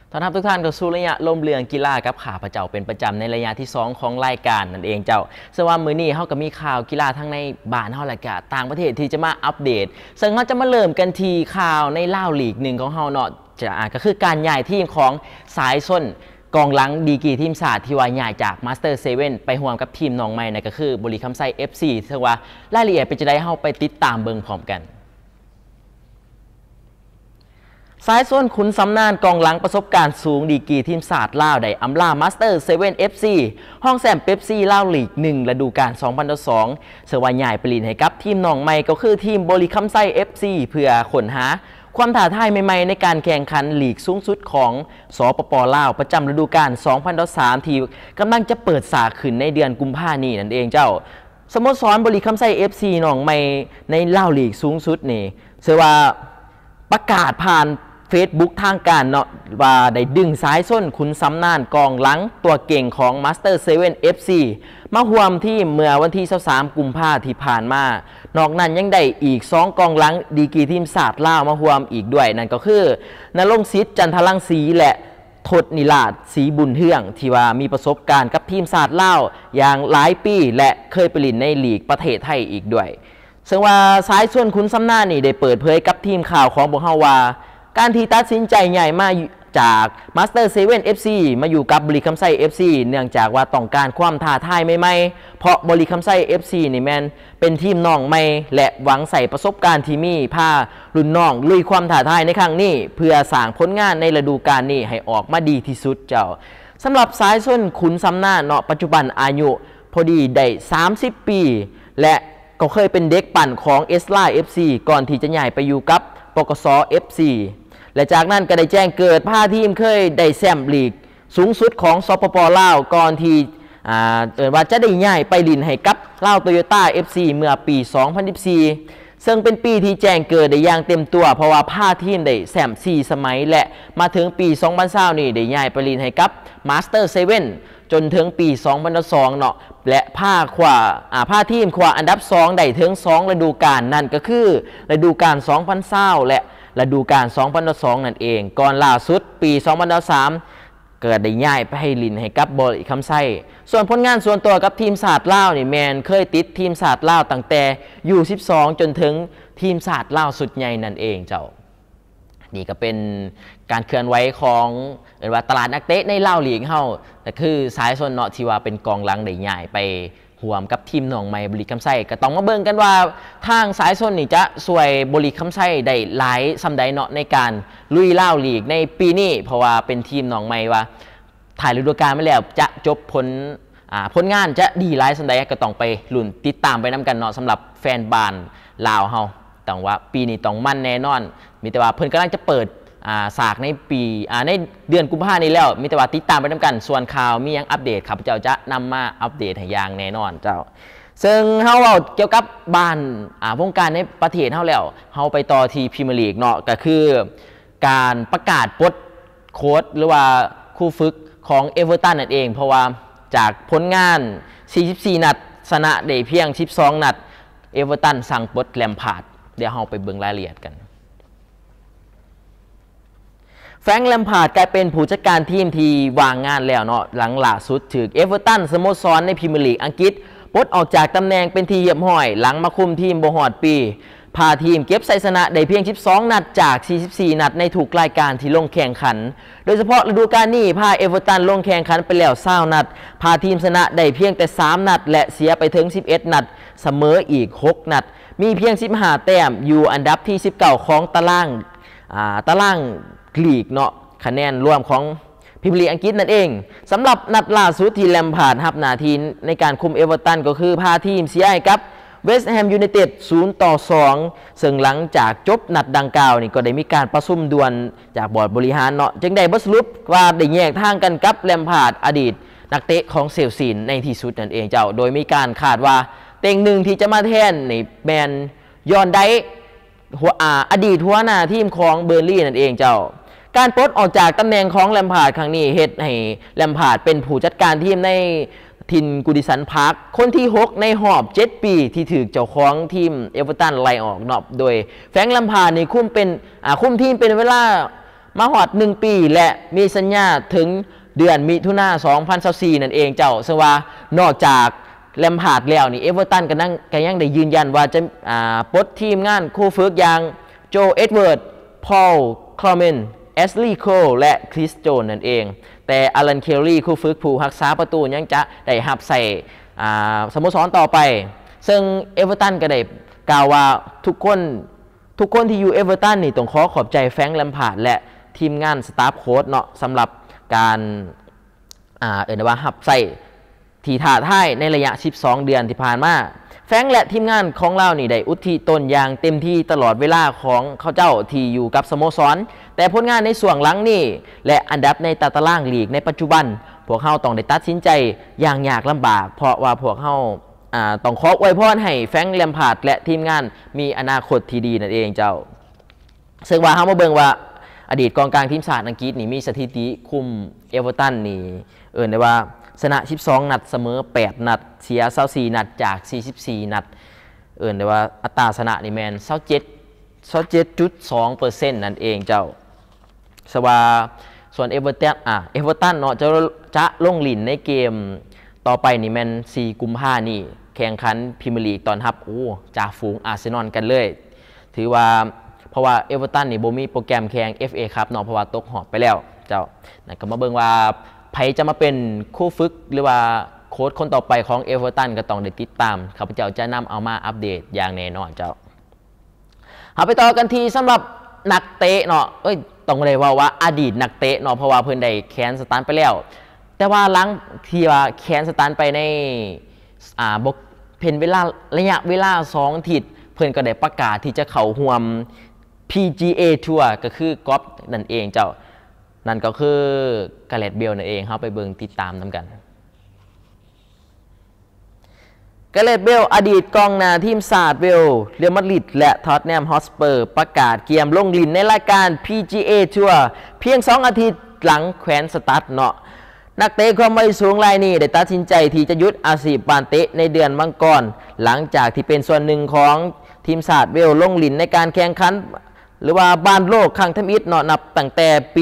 ต้อนรับทุกท่านเข้าสู่ระยะลมเรืองกีฬากับข่าวพระเจ้าเป็นประจำในระยะที่2ของรายการนั่นเองเจ้าซึ่งว่ามื้อนี้เฮาก็มีข่าวกีฬาทั้งในบ้านเฮาและก็ต่างประเทศที่จะมาอัปเดตซึ่งเฮาจะมาเริ่มกันที่ข่าวในลาวลีก1ของเฮาเนาะก็คือการย้ายทีมของสายส้นกองหลังดีกรีทีมชาติที่ว่าย้ายจากมาสเตอร์7ไปร่วมกับทีมน้องใหม่นั่นก็คือบุรีคำไซ FC ซึ่งว่ารายละเอียดเป็นจังได๋เฮาไปติดตามเบิ่งพร้อมกันสายส้นขุนสำนานกองหลังประสบการณ์สูงดีกรีทีมชาติลาวได้อำลามาสเตอร์7 FC ห้องแซมเป๊ปซี่ลาวลีก1ฤดูกาล2022เสว่าใหญ่ไปลินให้กับทีมน้องใหม่ก็คือทีมบุรีคำไซ FC เพื่อค้นหาความท้าทายใหม่ๆในการแข่งขันลีกสูงสุดของสปป.ลาวประจำฤดูกาล2023ที่กำลังจะเปิดฉากขึ้นในเดือนกุมภาพันธ์นี้นั่นเองเจ้าสโมสรบุรีคำไซ FC น้องใหม่ในลาวลีกสูงสุดนี่เสว่าประกาศผ่านFacebook ทางการเนาะว่าได้ดึงสายส้นขุนสำนานกองหลังตัวเก่งของ Master 7 FC มาร่วมที่เมื่อวันที่23กุมภาพันธ์ที่ผ่านมานอกนั้นยังได้อีก2กองหลังดีกรีทีมชาติลาวมาร่วมอีกด้วยนั่นก็คือนรงค์ศิษย์จันทรังสีและทศนิราชศรีบุญเฮืองที่ว่ามีประสบการณ์กับทีมชาติลาวอย่างหลายปีและเคยไปเล่นในลีกประเทศไทยอีกด้วยซึ่งว่าสายส่วนขุนสำนานนี่ได้เปิดเผยกับทีมข่าวของพวกเฮาว่าการที่ตัดสินใจใหญ่มาจากมาสเตอร์7 FC มาอยู่กับบุรีคำไซ FC เนื่องจากว่าต้องการความท้าทายใหม่ๆเพราะบุรีคำไซ FC นี่แมนเป็นทีมน้องใหม่และหวังใส่ประสบการณ์ที่มีพารุ่นน้องลุยความท้าทายในครั้งนี้เพื่อสร้างผลงานในฤดูกาลนี้ให้ออกมาดีที่สุดเจ้าสำหรับสายส้นขุนสำนานเนาะปัจจุบันอายุพอดีได้30 ปีและก็เคยเป็นเด็กปั่นของเอสลา FC ก่อนที่จะย้ายไปอยู่กับปกส FC และจากนั้นก็ได้แจ้งเกิดพาทีมเคยได้แชมป์ลีกสูงสุดของสปป.ลาวก่อนที่ว่าจะได้ย้ายไปลินให้กับลาวโตโยต้า FC เมื่อปี 2014 ซึ่งเป็นปีที่แจ้งเกิดได้อย่างเต็มตัวเพราะว่าพาทีมได้แชมป์4 สมัยและมาถึงปี 2020 นี่ได้ย้ายไปลินให้กับมาสเตอร์7จนถึงปี 2022 เนาะและพาทีมคว้าอันดับ2ได้ถึง2ฤดูกาลนั่นก็คือฤดูกาล2020และฤดูกาล2022นั่นเองก่อนล่าสุดปี2023เกิดได้ย้ายไปให้ลินให้กับบุรีคำไซส่วนผลงานส่วนตัวกับทีมชาติลาวนี่แมนเคยติดทีมชาติลาวตั้งแต่อยู่12จนถึงทีมชาติลาวสุดใหญ่นั่นเองเจ้านี่ก็เป็นการเคลื่อนไหวของว่าตลาดนักเตะในลาวลีกเฮาแต่คือสายส่วนเนาะที่ว่าเป็นกองหลังได้ย้ายไปห่วมกับทีมน้องใหม่บุรีคำไซก็ต้องมาเบิ่งกันว่าทางสายส้นนี่จะช่วยบุรีคำไซได้หลายซำใดเนาะในการลุยลาวลีกในปีนี้เพราะว่าเป็นทีมน้องใหม่ว่าถ่ายฤดูกาลมาแล้วจะจบผลงานจะดีหลายซำใดก็ต้องไปลุ้นติดตามไปนํกันเนาะสำหรับแฟนบ้านลาวเฮาต้องว่าปีนี้ต้องมั่นแน่นอนมีแต่ว่าเพิ่นกำลังจะเปิดฉากในปีในเดือนกุมภาพันธ์นี้แล้วมีแต่ว่าติดตามไปนํกันส่วนข่าวมียังอัปเดตครับเจ้าจะนำมาอัปเดตให้อย่างแน่นอนเจ้าซึ่งเฮาเกี่ยวกับบ้านวงการในประเทศเฮาแล้วเฮาไปต่อที่พรีเมียร์ลีกเนาะก็คือการประกาศปลดโค้ชหรือว่าคู่ฝึกของเอเวอร์ตันนั่นเองเพราะว่าจากผลงาน44นัดชนะได้เพียง12นัดเอเวอร์ตันสั่งปลดแลมพาร์ดเดี๋ยวเฮาไปเบิ่งรายละเอียดกันแฟรงค์ แลมพาร์ดกลายเป็นผู้จัดการทีมที่วางงานแล้วเนาะหลังล่าสุดถึงเอเวอร์ตันสโมสรในพรีเมียร์ลีกอังกฤษปลดออกจากตำแหน่งเป็นที่เยี่ยมห้อยหลังมาคุมทีมบ่ฮอดปีพาทีมเก็บชัยชนะได้เพียง12นัดจาก44นัดในทุกรายการที่ลงแข่งขันโดยเฉพาะฤดูกาลนี้พาเอเวอร์ตันลงแข่งขันไปแล้ว20นัดพาทีมชนะได้เพียงแต่3นัดและเสียไปถึง11นัดเสมออีก6นัดมีเพียง15แต้มอยู่อันดับที่19ของตารางลีกเนาะคะแนนรวมของพรีเมียร์ลีกอังกฤษนั่นเองสำหรับนัดล่าสุดที่แลมพาร์ดรับหน้าที่ในการคุมเอเวอร์ตันก็คือพาทีมเสียให้กับเวสต์แฮมยูไนเต็ด0-2ซึ่งหลังจากจบนัดดังกล่าวนี่ก็ได้มีการประชุมด่วนจากบอร์ดบริหารเนาะจึงได้บทสรุปว่าได้แยกทางกันกับแลมพาร์ดอดีตนักเตะของเชลซีในที่สุดนั่นเองเจ้าโดยมีการคาดว่าเต็งหนึ่งที่จะมาแทนในแมนยอนไดอดีตหัวหน้าทีมของเบอร์ลี่นั่นเองเจ้าการปลดออกจากตำแหน่งของแลมพาร์ดครั้งนี้เฮ็ดให้แลมพาร์ดเป็นผู้จัดการทีมในทินกูดิสันพาร์คคนที่6ในหอบ7ปีที่ถือเจ้าของทีมเอเวอร์ตันไล่ออกเนาะโดยแฟรงค์ แลมพาร์ดนี่คุมทีมเป็นเวลามาหอด1 ปีและมีสัญญาถึงเดือนมิถุนายน2024นั่นเองเจ้าซึ่งว่านอกจากแลมพาร์ดแล้วนี่เอเวอร์ตันก็ยังได้ยืนยันว่าจะปลดทีมงานคู่ฝึกอย่างโจเอ็ดเวิร์ดพอลคลอเมนแอชลีย์โคลและคริสโจนนั่นเองแต่อลันเคลลี่คู่ฝึกผู้รักษาประตูยังจะได้หับใส่สโมสรต่อไปซึ่งเอเวอร์ตันก็ได้กล่าวว่าทุกคนที่อยู่เอเวอร์ตันนี่ต้องขอบใจแฟรงค์แลมพาร์ดและทีมงานสตาฟโค้ชเนาะสำหรับการว่าหับใส่ทีท่าท่ายในระยะ12 เดือนที่ผ่านมาแฟรงค์และทีมงานของเรานี่ได้อุทิศตนอย่างเต็มที่ตลอดเวลาของเขาเจ้าที่อยู่กับสโมสรแต่ผลงานในส่วนหลังนี่และอันดับในตารางลีกในปัจจุบันพวกเขาต้องได้ตัดสินใจอย่างยากลำบากเพราะว่าพวกเขาต้องขออวยพรให้แฟรงค์แลมพาร์ดและทีมงานมีอนาคตที่ดีนั่นเองเจ้าซึ่งว่าเขามาเบิ่งว่าอดีตกองกลางทีมชาติอังกฤษนี่มีสถิติคุมเอเวอร์ตันนี่ได้ว่าชนะ12 นัดเสมอ8 นัดเสีย24 นัดจาก44 นัดได้ว่าอัตราชนะนี่แมน27.2% นั่นเองเจ้าสว่าส่วนเอเวอร์ตันเนาะจะลงลิ้นในเกมต่อไปนี่แมน4 กุมภาพันธ์นี่แข่งขันพรีเมียร์ลีกตอนรับจ่าฝูงอาร์เซนอลกันเลยถือว่าเพราะว่าเอเวอร์ตันนี่บ่มีโปรแกรมแข่ง FA ครับเนาะเพราะว่าตกหอบไปแล้วเจ้านั่นก็มาเบิ่งว่าไผจะมาเป็นคู่ฝึกหรือว่าโค้ชคนต่อไปของเอเวอร์ตันก็ต้องได้ติดตามข้าพเจ้าจะนำเอามาอัปเดตอย่างแน่นอนเจ้าเอาไปต่อกันทีสำหรับนักเตะเนาะต้องเลยว่าอดีตนักเตะเนาะเพราะว่าเพิ่นได้แคนสตันไปแล้วแต่ว่าหลังที่ว่าแคนสตันไปในเป็นระยะเวลา2 อาทิตย์เพิ่นก็ได้ประกาศที่จะเข้าร่วม PGA ทัวร์ก็คือกอล์ฟนั่นเองเจ้านั่นก็คือกาเลตเบลนั่นเองครับไปเบิ่งติดตามนำกันกาเลตเบลอดีตกองหน้าทีมชาติเวลเรอัลมาดริดและท็อตแนมฮอตสเปอร์ประกาศเกียมลงลิ้นในรายการ PGA ทัวร์เพียง2 อาทิตย์หลังแขวนสตั๊ดเนาะนักเตะความไม่สูงรายนี้ได้ตัดสินใจที่จะยุดอาชีพบานเตะในเดือนมังกรหลังจากที่เป็นส่วนหนึ่งของทีมชาติเวลลงลิ้นในการแข่งขันหรือว่าบ้านโลกครั้งทำอิฐเนาะนับตั้งแต่ปี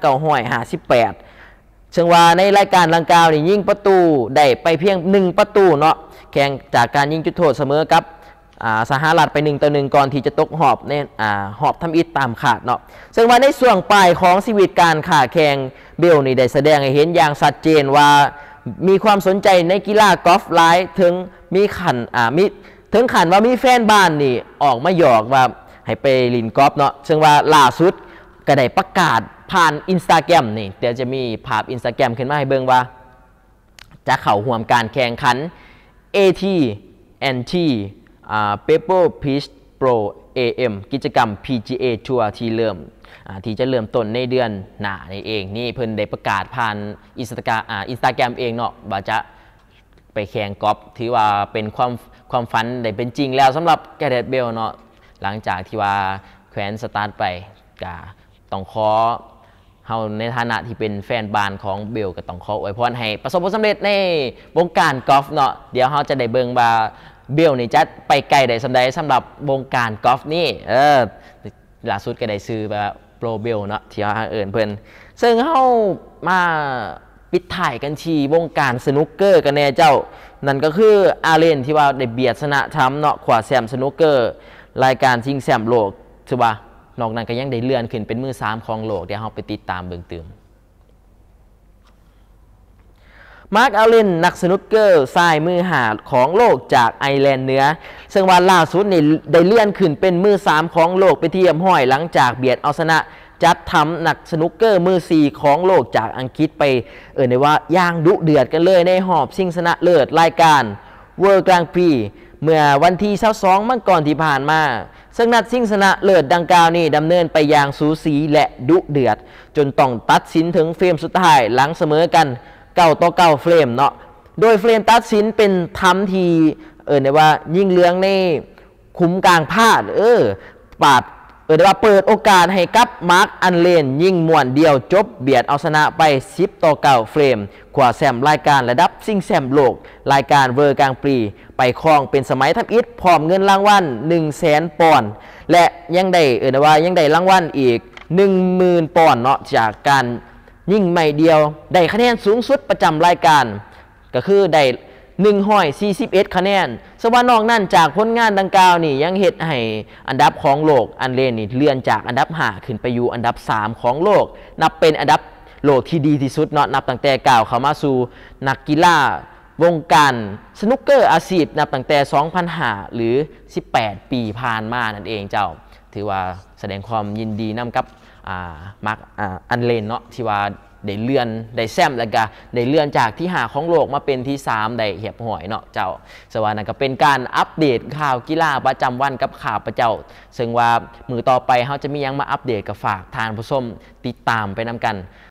1958ซึ่งว่าในรายการดังกล่าวนี่ยิงประตูได้ไปเพียง1 ประตูเนาะแข่งจากการยิงจุดโทษเสมอกับสหรัฐไป1-1ก่อนที่จะตกหอบในหอบทำอิฐตามขาดเนาะซึ่งว่าในช่วงปลายของชีวิตการขาแข่งเบลนี่ได้แสดงให้เห็นอย่างชัดเจนว่ามีความสนใจในกีฬากอล์ฟหลายถึงขันว่ามีแฟนบ้านนี่ออกมาหยอกว่าให้ไปลินกอล์ฟเนาะซึ่งว่าล่าสุดก็ได้ประกาศผ่าน Instagram นี่เดี๋ยวจะมีภาพ Instagram ขึ้นมาให้เบิ่งว่าจะเข้าร่วมการแข่งขัน AT&T Pebble Beach Pro AM กิจกรรม PGA Tour ที่จะเริ่มต้นในเดือนหน้านี่เองนี่เพิ่นได้ประกาศผ่าน Instagram เองเนาะว่าจะไปแข่งกอล์ฟถือว่าเป็นความฝันได้เป็นจริงแล้วสำหรับแกเรตเบลเนาะหลังจากที่ว่าแขวนสตาร์ทไปก็ต้องขอเฮาในฐานะที่เป็นแฟนบานของเบลก็ต้องขออวยพรให้ประสบผลสำเร็จในวงการกอล์ฟเนาะเดี๋ยวเฮาจะได้เบิ่งว่าเบลนี่จะไปไกลได้สำใดสำหรับวงการกอล์ฟนี่ล่าสุดก็ได้ซื้อแบบโปรเบลเนาะที่เฮาเอิ้นเพิ่นซึ่งเฮามาปิดถ่ายกันที่วงการสนุกเกอร์กันแน่เจ้านั่นก็คืออาเลนที่ว่าได้เบียดชนะทำเนาะขวาแชมป์สนุกเกอร์รายการชิงแชมป์โลกใช่ป่ะนอกนั้นก็ยังได้เลื่อนขึ้นเป็นมือ3ของโลกเดี๋ยวเราไปติดตามเบิ่งตื่มมาร์คอาเลนนักสนุกเกอร์ทรายมือหาของโลกจากไอร์แลนด์เหนือซึ่งวันล่าสุดนี่ได้เลื่อนขึ้นเป็นมือ3ของโลกไปที่เยี่ยมห้อยหลังจากเบียดเอาชนะจัดทำนักสนุกเกอร์มือ4ของโลกจากอังกฤษไปในว่าย่างดุเดือดกันเลยในหอบชิงชนะเลิศรายการ World Grand Prix เมื่อวันที่22มังกรที่ผ่านมาซึ่งนัดชิงชนะเลิศดังกล่าวนี้ดำเนินไปอย่างสูสีและดุเดือดจนต้องตัดสินถึงเฟรมสุดท้ายหลังเสมอกัน9-9เฟรมเนาะโดยเฟรมตัดสินเป็นทำทีในว่ายิงเลื้องในคุ้มกลางพลาดปาดได้ว่าเปิดโอกาสให้กับมาร์คอันเลนยิงม่วนเดียวจบเบียดเอาชนะไป10-9เฟรมขวาแชมป์รายการระดับชิงแชมป์โลกรายการเวอร์กลางปรีไปครองเป็นสมัยทับอิฐพร้อมเงินรางวัล100,000 ปอนด์และยังได้ว่ายังได้รางวัลอีก 10,000 ปอนด์เนาะจากการยิ่งใหม่เดียวได้คะแนนสูงสุดประจำรายการก็คือได้141 คะแนนสว่านอกนั่นจากผลงานดังกล่าวนี่ยังเฮ็ดให้อันดับของโลกอันเลนนี่เลื่อนจากอันดับ5ขึ้นไปอยู่อันดับ3ของโลกนับเป็นอันดับโลกที่ดีที่สุดเนาะนับตั้งแต่ก้าวเข้ามาสู่นักกีฬาวงการสนุกเกอร์อาชีพนับตั้งแต่2005หรือ18 ปีผ่านมานั่นเองเจ้าถือว่าแสดงความยินดีนำกับมาร์คอันเลนเนาะที่ว่าได้เลื่อนได้แซมแล้วก็ได้เลื่อนจากที่5ของโลกมาเป็นที่3ได้เหียบหอยเนาะเจ้าสวานั่นก็เป็นการอัปเดตข่าวกีฬาประจำวันกับข่าวประเจ้าซึ่งว่ามือต่อไปเขาจะมียังมาอัปเดตกับฝากทานผู้ชมติดตามไปนำกัน